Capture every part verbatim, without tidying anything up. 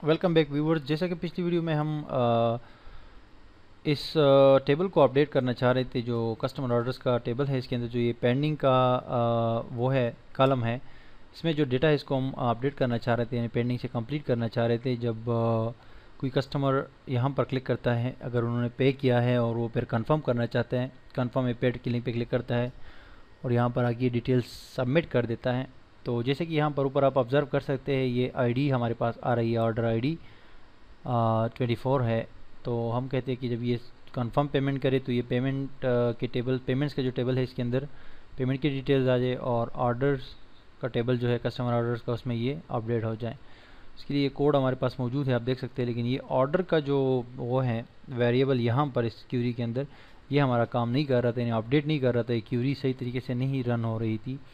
Welcome back viewers. जैसा कि पिछली वीडियो में हम आ, इस टेबल को अपडेट करना चाह रहे थे, जो कस्टमर ऑर्डर्स का टेबल है, इसके अंदर जो ये पेंडिंग का आ, वो है कॉलम है, इसमें जो डेटा है इसको हम अपडेट करना चाह रहे थे, यानी पेंडिंग से कंप्लीट करना चाह रहे थे। जब आ, कोई कस्टमर यहाँ पर क्लिक करता है, अगर उन्होंने पे किया है और वो फिर कंफर्म करना चाहते हैं, कंफर्म ए पेड की लिंक पे क्लिक करता है और यहाँ पर आगे डिटेल्स सबमिट कर देता है। तो जैसे कि यहाँ पर ऊपर आप ऑब्ज़र्व कर सकते हैं, ये आईडी हमारे पास आ रही है, ऑर्डर आईडी ट्वेंटी फोर है। तो हम कहते हैं कि जब ये कंफर्म पेमेंट करे तो ये पेमेंट के टेबल, पेमेंट्स का जो टेबल है इसके अंदर पेमेंट की डिटेल्स आ जाए और ऑर्डर्स का टेबल जो है कस्टमर ऑर्डर्स का, उसमें ये अपडेट हो जाए। इसके लिए ये कोड हमारे पास मौजूद है, आप देख सकते हैं। लेकिन ये ऑर्डर का जो वो है वेरिएबल यहाँ पर इस क्यूरी के अंदर, ये हमारा काम नहीं कर रहा था, यानी अपडेट नहीं कर रहा था, ये क्यूरी सही तरीके से नहीं रन हो रही थी।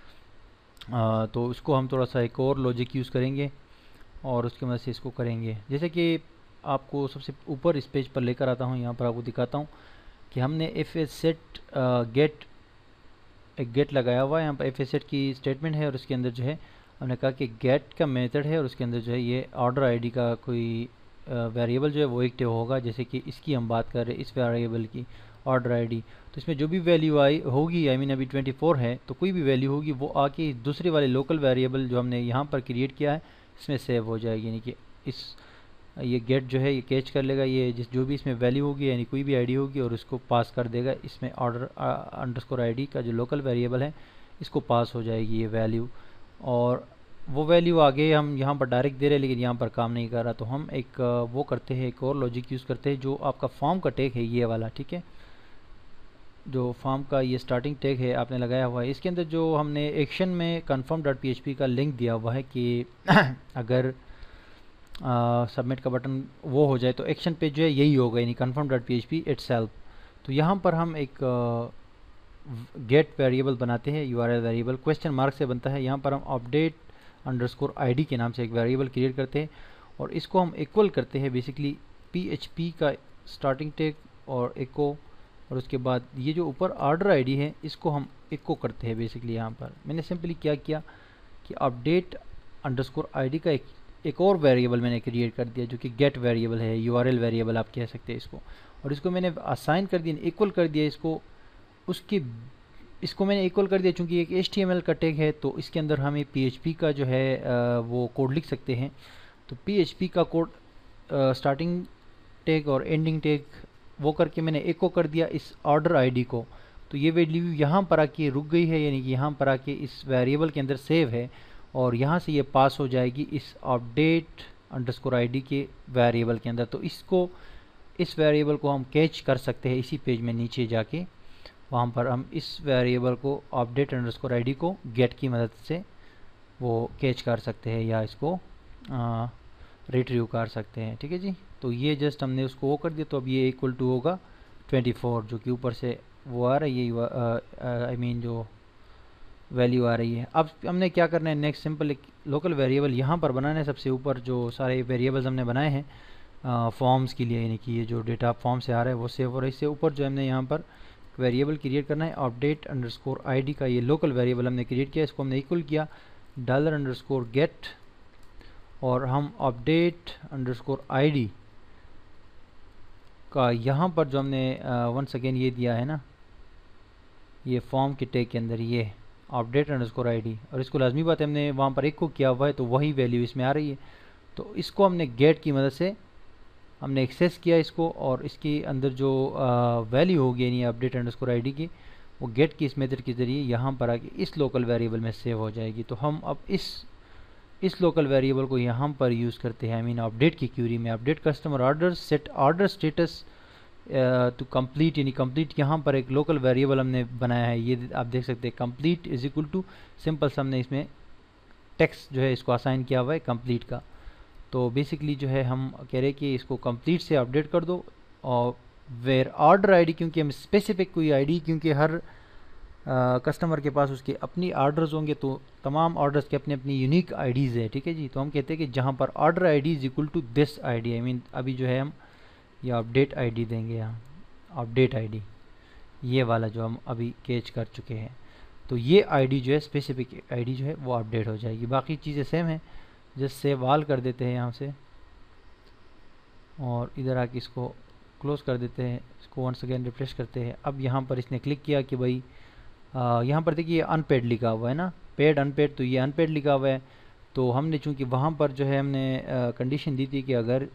आ, तो इसको हम थोड़ा सा एक और लॉजिक यूज़ करेंगे और उसकी मदद से इसको करेंगे। जैसे कि आपको सबसे ऊपर इस पेज पर लेकर आता हूँ, यहाँ पर आपको दिखाता हूँ कि हमने एफ एस सेट गेट एक गेट लगाया हुआ है। यहाँ पर एफ एस सेट की स्टेटमेंट है और उसके अंदर जो है हमने कहा कि गेट का मेथड है और उसके अंदर जो है ये ऑर्डर आईडी का कोई वेरिएबल जो है वो एक्टिव होगा। जैसे कि इसकी हम बात कर रहे हैं, इस वेरिएबल की ऑर्डर आईडी, तो इसमें जो भी वैल्यू आई होगी, आई मीन अभी ट्वेंटी फोर है, तो कोई भी वैल्यू होगी वो आके दूसरे वाले लोकल वेरिएबल जो हमने यहाँ पर क्रिएट किया है इसमें सेव हो जाएगी। यानी कि इस ये गेट जो है ये कैच कर लेगा ये जिस जो भी इसमें वैल्यू होगी, यानी कोई भी आईडी होगी, और उसको पास कर देगा इसमें ऑर्डर अंडरस्कोर आईडी का जो लोकल वेरिएबल है, इसको पास हो जाएगी ये वैल्यू। और वो वैल्यू आगे हम यहाँ पर डायरेक्ट दे रहे हैं, लेकिन यहाँ पर काम नहीं कर रहा। तो हम एक वो करते हैं, एक और लॉजिक यूज़ करते हैं, जो आपका फॉर्म का टैग है ये वाला, ठीक है, जो फॉर्म का ये स्टार्टिंग टैग है आपने लगाया हुआ है, इसके अंदर जो हमने एक्शन में confirm dot P H P का लिंक दिया हुआ है कि अगर सबमिट का बटन वो हो जाए तो एक्शन पे जो है यही होगा, यानी confirm dot P H P itself. तो यहाँ पर हम एक गेट वेरिएबल बनाते हैं, U R L variable question mark से बनता है। यहाँ पर हम अपडेट अंडरस्कोर आईडी के नाम से एक वेरिएबल क्रिएट करते हैं और इसको हम इक्वल करते हैं बेसिकली पी एच पी का स्टार्टिंग टैग और इको, और उसके बाद ये जो ऊपर ऑर्डर आईडी है इसको हम इको करते हैं। बेसिकली यहाँ पर मैंने सिंपली क्या किया कि अपडेट अंडरस्कोर आईडी का एक एक और वेरिएबल मैंने क्रिएट कर दिया, जो कि गेट वेरिएबल है, यूआरएल वेरिएबल आप कह सकते हैं इसको, और इसको मैंने असाइन कर दिया, इक्वल कर दिया इसको। उसके इसको मैंने इक्वल कर दिया चूँकि एक एच टी एम एल का टैग है, तो इसके अंदर हमें पी एच पी का जो है आ, वो कोड लिख सकते हैं। तो पी एच पी का कोड स्टार्टिंग टैग और एंडिंग टैग वो करके मैंने इको कर दिया इस ऑर्डर आईडी को। तो ये वैल्यू यहाँ पर आके रुक गई है, यानी कि यहाँ पर आके इस वेरिएबल के अंदर सेव है और यहाँ से ये पास हो जाएगी इस अपडेट अंडरस्कोर आईडी के वेरिएबल के अंदर। तो इसको इस वेरिएबल को हम कैच कर सकते हैं इसी पेज में नीचे जाके, वहाँ पर हम इस वेरिएबल को अपडेट अंडरस्कोर आईडी को गेट की मदद से वो कैच कर सकते हैं या इसको रिट्रीव कर सकते हैं, ठीक है जी। तो ये जस्ट हमने उसको वो कर दिया, तो अब ये इक्वल टू होगा ट्वेंटी फोर, जो कि ऊपर से वो आ रही है, आई मीन जो वैल्यू आ रही है। अब हमने क्या करना है नेक्स्ट, सिंपल एक लोकल वेरिएबल यहाँ पर बनाना है। सबसे ऊपर जो सारे वेरिएबल्स हमने बनाए हैं फॉर्म्स के लिए, यानी कि ये जो डेटा फॉर्म से आ रहा है वो सेव हो रहा है। इससे ऊपर जो हमने यहाँ पर वेरिएबल क्रिएट करना है अपडेट अंडरस्कोर आईडी का, ये लोकल वेरिएबल हमने क्रिएट किया, इसको हमने इक्वल किया डॉलर अंडरस्कोर गेट, और हम अपडेट अंडरस्कोर आईडी का यहाँ पर जो हमने वंस अगेन ये दिया है ना, ये फॉर्म के टैग के अंदर ये अपडेट अंडरस्कोर आईडी, और इसको लाजमी बात है हमने वहाँ पर एक को किया हुआ है, तो वही वैल्यू इसमें आ रही है। तो इसको हमने गेट की मदद से हमने एक्सेस किया इसको, और इसके अंदर जो वैल्यू होगी यानी अपडेट अंडरस्कोर आईडी की, वो गेट की इस मेथड के ज़रिए यहाँ पर आके इस लोकल वेरिएबल में सेव हो जाएगी। तो हम अब इस इस लोकल वेरिएबल को यहाँ पर यूज़ करते हैं, आई मीन अपडेट की क्यूरी में update customer order set order status to complete, यानी कंप्लीट यहाँ पर एक लोकल वेरिएबल हमने बनाया है, ये आप देख सकते हैं complete is equal to simple से हमने इसमें टेक्स्ट जो है इसको असाइन किया हुआ है कंप्लीट का। तो बेसिकली जो है हम कह रहे हैं कि इसको कंप्लीट से अपडेट कर दो, और वेयर ऑर्डर आईडी, क्योंकि हम स्पेसिफिक कोई आईडी, क्योंकि हर कस्टमर uh, के पास उसके अपनी ऑर्डर्स होंगे, तो तमाम ऑर्डर्स के अपनी अपनी यूनिक आईडीज़ है, ठीक है जी। तो हम कहते हैं कि जहाँ पर order ID is equal to this ID, I mean अभी जो है हम ये अपडेट आईडी देंगे, यहाँ अपडेट आईडी ये वाला जो हम अभी कैच कर चुके हैं, तो ये आईडी जो है स्पेसिफिक आईडी जो है वो अपडेट हो जाएगी। बाकी चीज़ें सेम है, जस्ट सेव ऑल कर देते हैं यहाँ से, और इधर आके इसको क्लोज कर देते हैं, इसको वंस अगेन रिफ्रेश करते हैं। अब यहाँ पर इसने क्लिक किया कि भाई यहाँ पर देखिए अनपेड लिखा हुआ है ना, पेड अनपेड, तो ये अनपेड लिखा हुआ है। तो हमने चूंकि वहाँ पर जो है हमने कंडीशन दी थी कि अगर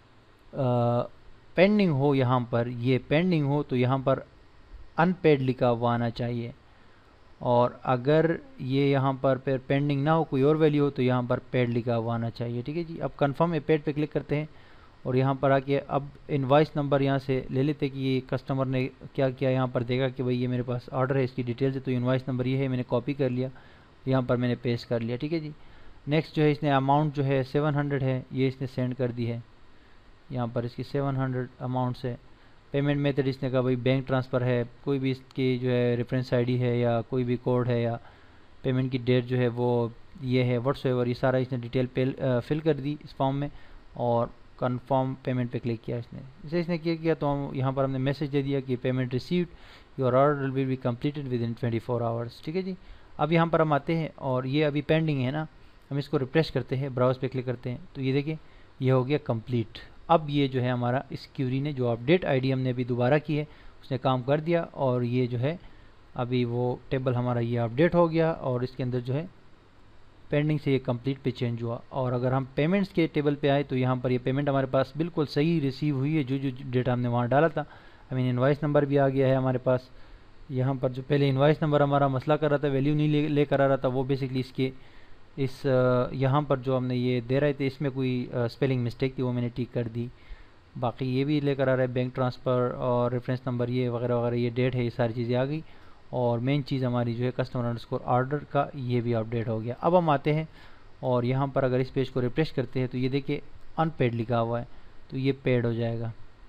पेंडिंग हो, यहाँ पर ये पेंडिंग हो तो यहाँ पर अनपेड लिखा हुआ आना चाहिए, और अगर ये यहाँ पर फिर पेंडिंग ना हो, कोई और वैल्यू हो, तो यहाँ पर पेड लिखा हुआ आना चाहिए। ठीक है जी। अब कंफर्म ए पेड पे क्लिक करते हैं और यहाँ पर आके अब इनवॉइस नंबर यहाँ से ले लेते कि ये कस्टमर ने क्या किया। यहाँ पर देखा कि भाई ये मेरे पास ऑर्डर है, इसकी डिटेल्स है, तो इनवॉइस नंबर ये है, मैंने कॉपी कर लिया, यहाँ पर मैंने पेस्ट कर लिया। ठीक है जी। नेक्स्ट जो है इसने अमाउंट जो है सेवन हंड्रेड है, ये इसने सेंड कर दी है, यहाँ पर इसकी सेवन हंड्रेड अमाउंट से। पेमेंट मेथड इसने कहा भाई बैंक ट्रांसफ़र है, कोई भी इसकी जो है रेफरेंस आईडी है या कोई भी कोड है, या पेमेंट की डेट जो है वो ये है, व्हाट्सएवर, ये सारा इसने डिटेल पे फिल कर दी इस फॉर्म में, और कंफर्म पेमेंट पे क्लिक किया इसने। इसे इसने क्या किया, तो हम यहाँ पर हमने मैसेज दे दिया कि payment received, your order will be completed within twenty four hours. ठीक है जी। अब यहाँ पर हम आते हैं और ये अभी पेंडिंग है ना, हम इसको रिफ्रेश करते हैं, ब्राउज पे क्लिक करते हैं, तो ये देखिए ये हो गया कंप्लीट। अब ये जो है हमारा इस क्यूरी ने जो अपडेट आईडी हमने अभी दोबारा की है उसने काम कर दिया, और ये जो है अभी वो टेबल हमारा ये अपडेट हो गया, और इसके अंदर जो है पेंडिंग से ये कंप्लीट पे चेंज हुआ। और अगर हम पेमेंट्स के टेबल पे आए तो यहाँ पर ये पेमेंट हमारे पास बिल्कुल सही रिसीव हुई है, जो जो डेटा हमने वहाँ डाला था। आई मीन इनवॉइस नंबर भी आ गया है हमारे पास। यहाँ पर जो पहले इनवॉइस नंबर हमारा मसला कर रहा था, वैल्यू नहीं ले लेकर आ रहा था, वो बेसिकली इसके इस यहाँ पर जो हमने ये दे रहे थे इसमें कोई स्पेलिंग मिस्टेक थी, वो मैंने ठीक कर दी। बाकी ये भी लेकर आ रहा है बैंक ट्रांसफ़र और रेफरेंस नंबर ये वगैरह वगैरह, ये डेट है, ये सारी चीज़ें आ गई। और मेन चीज़ हमारी जो है कस्टमर अंडरस्कोर ऑर्डर का ये भी अपडेट हो गया। अब हम आते हैं और यहाँ पर अगर इस पेज को रिफ्रेश करते हैं तो ये देखिए अनपेड लिखा हुआ है, तो ये पेड हो जाएगा।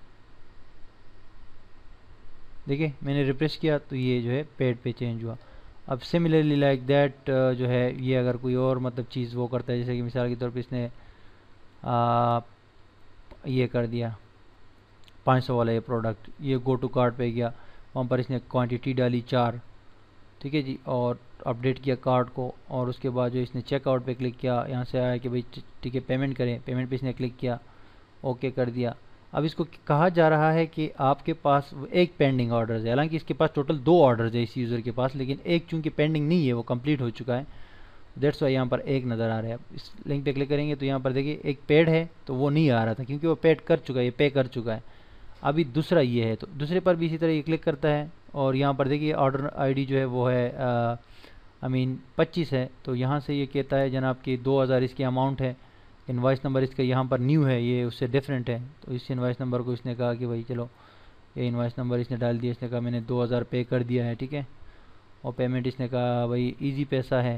देखिए मैंने रिफ्रेश किया तो ये जो है पेड पे चेंज हुआ। अब सिमिलरली लाइक दैट जो है ये अगर कोई और मतलब चीज़ वो करता है, जैसे कि मिसाल के तौर पे इसने आ, ये कर दिया पाँच सौ वाला ये प्रोडक्ट, ये गो टू कार्ट पे गया, वहाँ पर इसने क्वांटिटी डाली चार, ठीक है जी, और अपडेट किया कार्ट को, और उसके बाद जो इसने चेकआउट पे क्लिक किया, यहाँ से आया कि भाई ठीक है पेमेंट करें, पेमेंट पे इसने क्लिक किया, ओके कर दिया। अब इसको कहा जा रहा है कि आपके पास एक पेंडिंग ऑर्डर है, हालांकि इसके पास टोटल दो ऑर्डर है इस यूज़र के पास, लेकिन एक चूंकि पेंडिंग नहीं है, वो कंप्लीट हो चुका है, दैट्स वाई यहाँ पर एक नज़र आ रहा है। इस लिंक पे क्लिक करेंगे तो यहाँ पर देखिए एक पेड है, तो वो नहीं आ रहा था क्योंकि वो पेड कर चुका है, ये पे कर चुका है। अभी दूसरा ये है, तो दूसरे पर भी इसी तरह ये क्लिक करता है, और यहाँ पर देखिए ऑर्डर आईडी जो है वो है आई मीन पच्चीस है, तो यहाँ से ये कहता है जनाब कि दो हज़ार इसकी अमाउंट है, इनवॉइस नंबर इसका यहाँ पर न्यू है, ये उससे डिफरेंट है, तो इस इनवॉइस नंबर को इसने कहा कि भाई चलो ये इनवॉइस नंबर इसने डाल दिया, इसने कहा मैंने दो हज़ार पे कर दिया है, ठीक है, और पेमेंट इसने कहा भाई इजी पैसा है,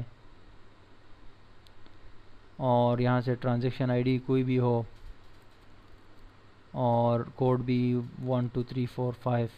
और यहाँ से ट्रांजैक्शन आईडी कोई भी हो, और कोड भी one two three four five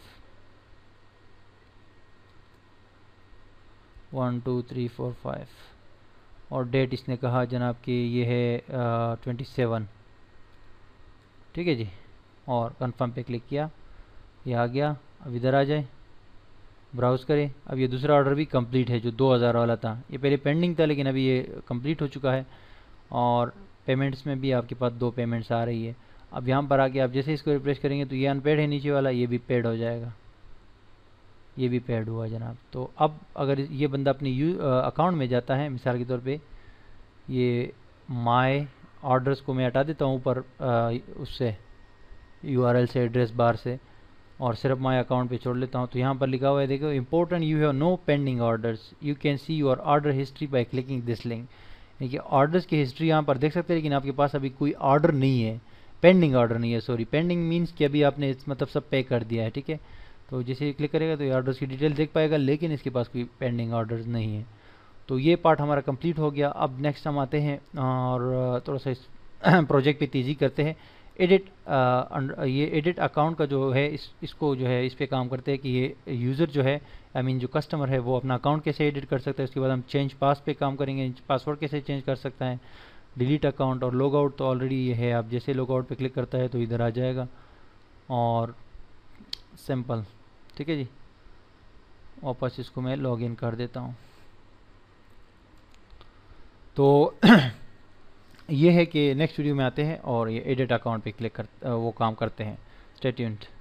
one two three four five, और डेट इसने कहा जनाब कि ये है ट्वेंटी सेवन, ठीक है जी, और कंफर्म पे क्लिक किया, ये आ गया। अब इधर आ जाए, ब्राउज़ करें, अब ये दूसरा ऑर्डर भी कंप्लीट है जो दो हज़ार वाला था, ये पहले पेंडिंग था लेकिन अभी ये कंप्लीट हो चुका है, और पेमेंट्स में भी आपके पास दो पेमेंट्स आ रही है। अब यहाँ पर आके आप जैसे इसको रिप्लेस करेंगे तो ये अनपेड है नीचे वाला, ये भी पेड हो जाएगा, ये भी पेड हुआ जनाब। तो अब अगर ये बंदा अपनी यू अकाउंट में जाता है, मिसाल के तौर पे ये माय ऑर्डर्स को मैं हटा देता हूँ ऊपर उससे यूआरएल से, एड्रेस बार से, और सिर्फ माय अकाउंट पे छोड़ लेता हूँ, तो यहाँ पर लिखा हुआ है देखो important you have no pending orders, you can see your order history by clicking this link. देखिए ऑर्डर्स की हिस्ट्री यहाँ पर देख सकते हैं, लेकिन आपके पास अभी कोई ऑर्डर नहीं है, पेंडिंग ऑर्डर नहीं है, सॉरी पेंडिंग मीन्स कि अभी आपने मतलब सब पे कर दिया है, ठीक है। तो जैसे ही क्लिक करेगा तो ये ऑर्डर्स की डिटेल देख पाएगा, लेकिन इसके पास कोई पेंडिंग ऑर्डर्स नहीं है। तो ये पार्ट हमारा कंप्लीट हो गया। अब नेक्स्ट हम आते हैं और थोड़ा सा इस प्रोजेक्ट पे तेज़ी करते हैं। एडिट ये एडिट अकाउंट का जो है इस इसको जो है इस पे काम करते हैं कि ये यूज़र जो है आई मीन जो कस्टमर है वो अपना अकाउंट कैसे एडिट कर सकता है। उसके बाद हम चेंज पास पे काम करेंगे, पासवर्ड कैसे चेंज कर सकता है, डिलीट अकाउंट, और लॉग आउट तो ऑलरेडी ये है, आप जैसे लॉग आउट पे क्लिक करता है तो इधर आ जाएगा, और सिंपल, ठीक है जी। वापस इसको मैं लॉग इन कर देता हूँ। तो ये है कि नेक्स्ट वीडियो में आते हैं और ये एडिट अकाउंट पे क्लिक कर वो काम करते हैं। Stay tuned.